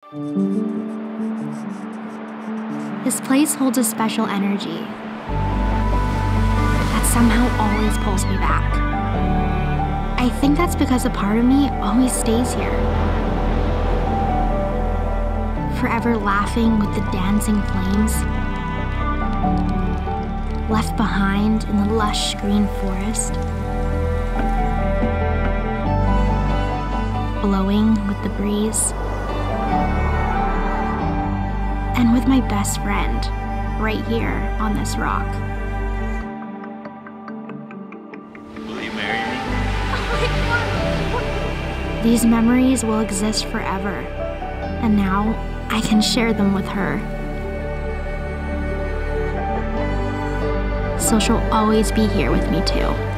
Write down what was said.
This place holds a special energy that somehow always pulls me back. I think that's because a part of me always stays here, forever laughing with the dancing flames, left behind in the lush green forest, blowing with the breeze, and with my best friend right here on this rock. Will you marry me? These memories will exist forever, and now I can share them with her. So she'll always be here with me too.